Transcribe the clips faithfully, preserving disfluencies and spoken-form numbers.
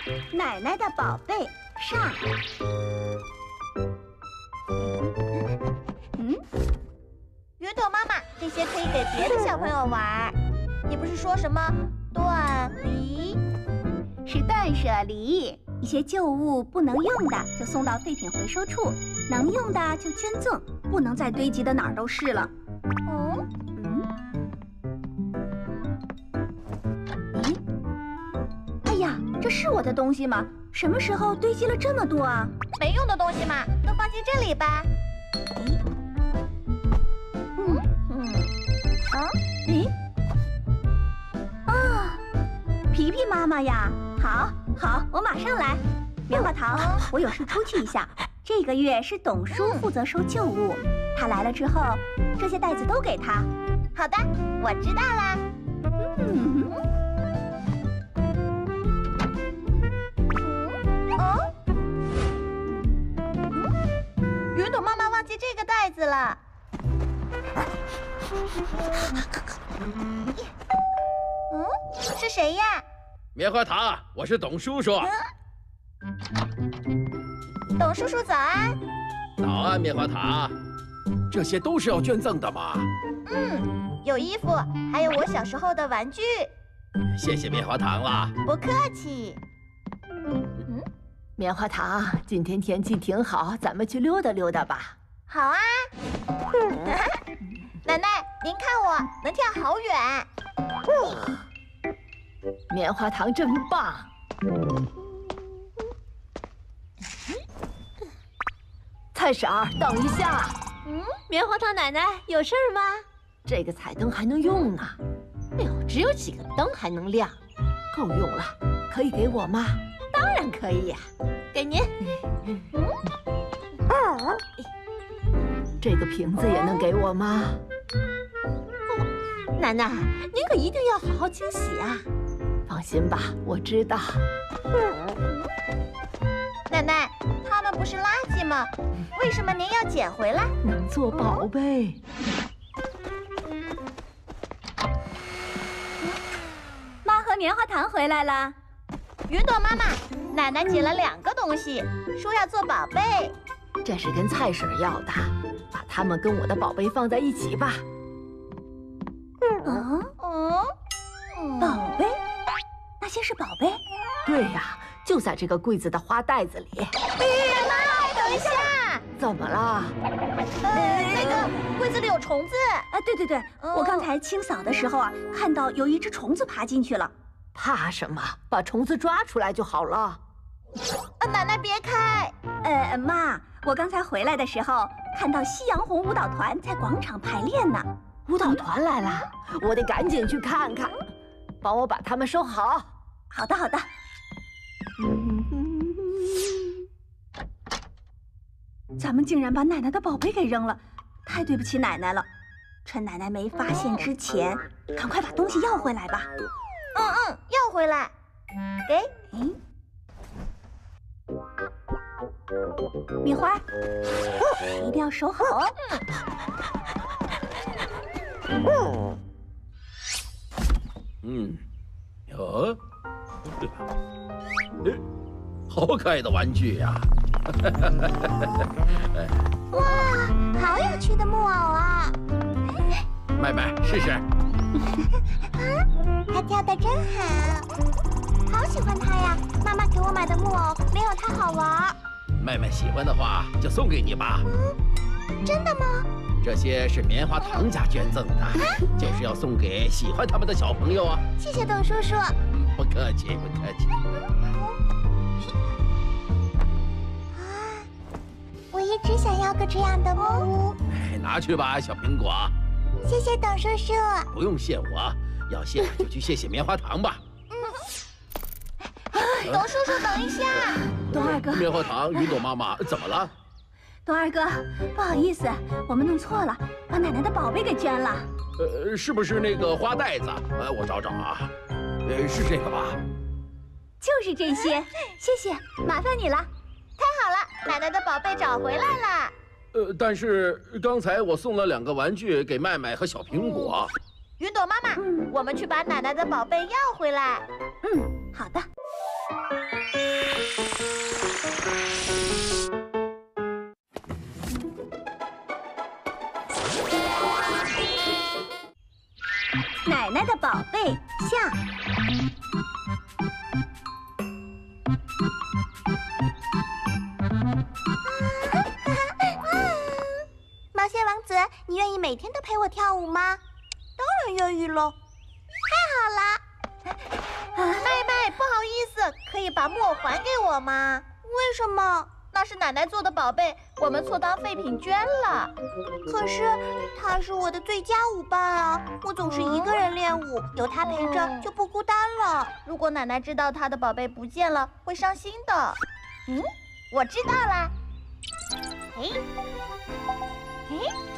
奶奶的宝贝上。嗯， 云朵妈妈，这些可以给别的小朋友玩。你不是说什么断离？ 是断舍离，一些旧物不能用的就送到废品回收处，能用的就捐赠，不能再堆积的哪儿都是了。 哦， 嗯，咦，哎呀，这是我的东西吗？什么时候堆积了这么多啊？ 没用的东西嘛，都放进这里吧。 咦，嗯嗯， 啊， 咦，啊，皮皮妈妈呀！好，好，我马上来。棉花糖，我有事出去一下。这个月是董叔负责收旧物，他来了之后，这些袋子都给他。 好的，我知道啦。 嗯， 哦，云朵妈妈忘记这个袋子了。嗯，是谁呀？ 棉花糖，我是董叔叔。 董叔叔早安。 早安，棉花糖。这些都是要捐赠的吗？ 嗯，有衣服，还有我小时候的玩具。 谢谢棉花糖啦。 不客气。 嗯，棉花糖，今天天气挺好，咱们去溜达溜达吧。 好啊。奶奶，您看我能跳好远。 棉花糖真棒。菜婶儿，等一下。 嗯，棉花糖奶奶有事儿吗？ 这个彩灯还能用呢。 哎呦，只有几个灯还能亮， 够用了。可以给我吗？ 当然可以呀，给您。 嗯，这个瓶子也能给我吗？ 哦，奶奶，您可一定要好好清洗啊。 放心吧，我知道。 奶奶，它们不是垃圾吗？为什么您要捡回来？ 能做宝贝。 妈和棉花糖回来了。 云朵妈妈，奶奶捡了两个东西，说要做宝贝。 这是跟菜婶要的，把它们跟我的宝贝放在一起吧。 嗯嗯， 宝贝？那些是宝贝？ 对呀，就在这个柜子的花袋子里。 奶奶，等一下！ 怎么了？ 呃，那个柜子里有虫子。 啊，对对对， 嗯、 我刚才清扫的时候啊，看到有一只虫子爬进去了。 怕什么？把虫子抓出来就好了。 啊，奶奶别开！ 呃，妈，我刚才回来的时候看到夕阳红舞蹈团在广场排练呢。 舞蹈团来了，我得赶紧去看看。帮我把它们收好。 好的，好的。咱们竟然把奶奶的宝贝给扔了，太对不起奶奶了。趁奶奶没发现之前，赶快把东西要回来吧。 嗯嗯，要回来。给， 哎，米花，一定要收好哦。 嗯，哟，好可爱的玩具呀！ 哇，好有趣的木偶啊！ 麦麦，试试。 啊，他跳得真好，好喜欢他呀！妈妈给我买的木偶没有他好玩。 麦麦喜欢的话，就送给你吧。 嗯，真的吗？ 这些是棉花糖家捐赠的，就是要送给喜欢他们的小朋友啊。 谢谢董叔叔。 嗯，不客气，不客气。 啊，我一直想要个这样的木屋。 哎，拿去吧，小苹果。 谢谢董叔叔。 不用谢我，要谢就去谢谢棉花糖吧。 嗯，董叔叔，等一下。 董二哥， 棉花糖，云朵妈妈，怎么了？ 董二哥，不好意思，我们弄错了，把奶奶的宝贝给捐了。 呃，是不是那个花袋子？呃，我找找啊。呃，是这个吧？ 就是这些，谢谢，麻烦你了。 太好了，奶奶的宝贝找回来了。 呃，但是刚才我送了两个玩具给麦麦和小苹果。 云朵妈妈， 嗯， 我们去把奶奶的宝贝要回来。 嗯，好的。 毛线王子，你愿意每天都陪我跳舞吗？当然愿意了。太好了！麦麦，不好意思，可以把木偶还给我吗？为什么？那是奶奶做的宝贝，我们错当废品捐了。可是他是我的最佳舞伴啊！我总是一个人练舞，有他陪着就不孤单了。如果奶奶知道她的宝贝不见了，会伤心的。嗯，我知道了。哎，哎，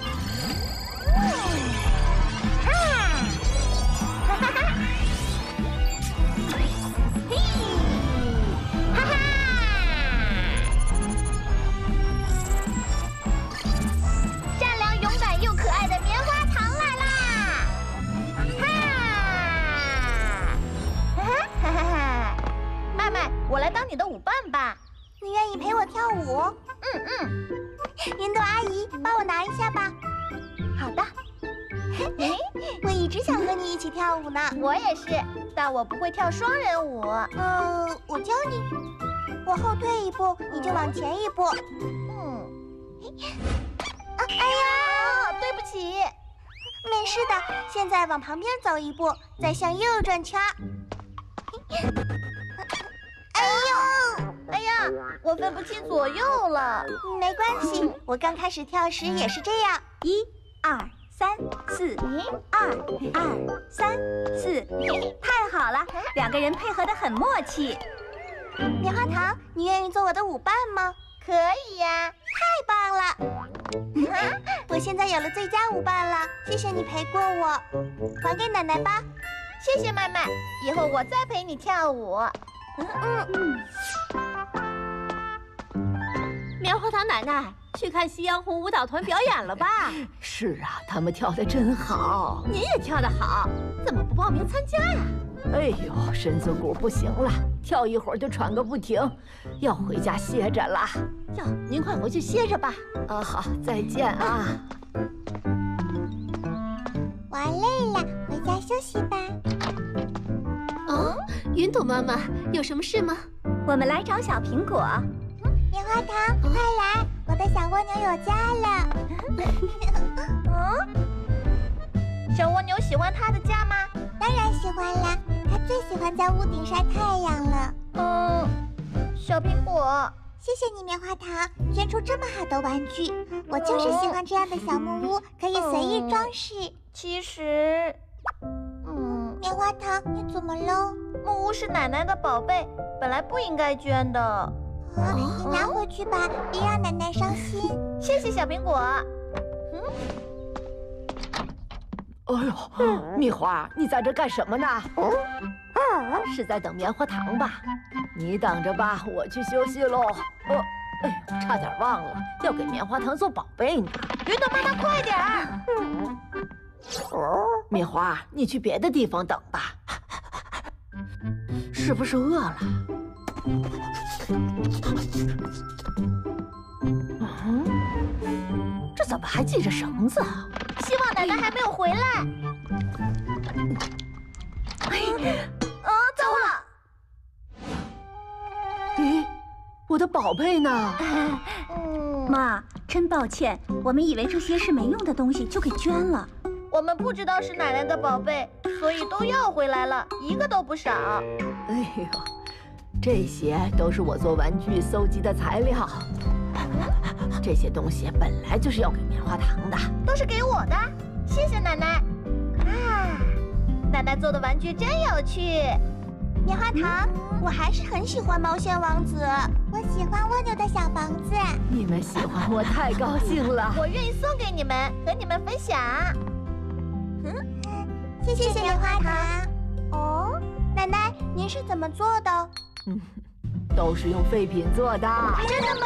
哈，哈哈哈，嘿，哈哈。善良、勇敢又可爱的棉花糖来啦！哈，哈哈哈哈！麦麦，我来当你的舞伴吧。你愿意陪我跳舞？嗯嗯。云朵阿姨，帮我拿一下吧。好的。我一直想和你一起跳舞呢。我也是，但我不会跳双人舞。呃，我教你。我后退一步，你就往前一步。嗯。啊，哎呀，对不起。没事的，现在往旁边走一步，再向右转圈。哎呦，哎呀，我分不清左右了。没关系，我刚开始跳时也是这样。 一、二、三、四，二、二、三、四，太好了，两个人配合得很默契。 棉花糖，你愿意做我的舞伴吗？可以呀，太棒了！啊，我现在有了最佳舞伴了，谢谢你陪过我，还给奶奶吧。谢谢麦麦，以后我再陪你跳舞。嗯嗯。 棉花糖奶奶，去看夕阳红舞蹈团表演了吧？ 是啊，他们跳得真好。 你也跳得好，怎么不报名参加呀？ 哎呦，身子骨不行了，跳一会儿就喘个不停，要回家歇着了。 哟，您快回去歇着吧。 啊，好，再见啊。 玩累了，回家休息吧。 哦，云朵妈妈，有什么事吗？ 我们来找小苹果。 棉花糖，快来，我的小蜗牛有家了。嗯，小蜗牛喜欢它的家吗？当然喜欢啦，它最喜欢在屋顶晒太阳了。嗯，小苹果，谢谢你，棉花糖，捐出这么好的玩具。我就是喜欢这样的小木屋，可以随意装饰。其实，嗯，棉花糖，你怎么了？木屋是奶奶的宝贝，本来不应该捐的。啊，你拿回去吧，别让奶奶伤心。谢谢小苹果。嗯。 哎呦，蜜花，你在这干什么呢？是在等棉花糖吧？你等着吧，我去休息喽。哦，哎呦，差点忘了，要给棉花糖做宝贝呢。 云朵妈妈，快点儿！ 蜜花，你去别的地方等吧。是不是饿了？嗯，这怎么还系着绳子啊？ 希望奶奶还没有回来。啊，糟了！ 咦，我的宝贝呢？ 妈，真抱歉，我们以为这些是没用的东西，就给捐了。 我们不知道是奶奶的宝贝，所以都要回来了，一个都不少。 哎呦，这些都是我做玩具搜集的材料。这些东西本来就是要给棉花糖的， 都是给我的，谢谢奶奶。啊，奶奶做的玩具真有趣。棉花糖，我还是很喜欢毛线王子，我喜欢蜗牛的小房子。 你们喜欢我太高兴了， 我愿意送给你们，和你们分享。嗯，谢谢棉花糖。哦，奶奶，您是怎么做的？ 嗯，都是用废品做的。 真的吗？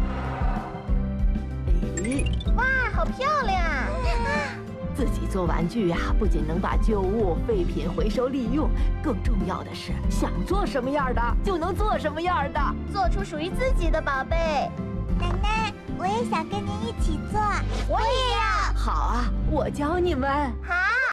哎， 哇，好漂亮！ 自己做玩具呀、啊，不仅能把旧物、废品回收利用，更重要的是，想做什么样的就能做什么样的， 做出属于自己的宝贝。奶奶，我也想跟您一起做，我也要。 好啊，我教你们。 好。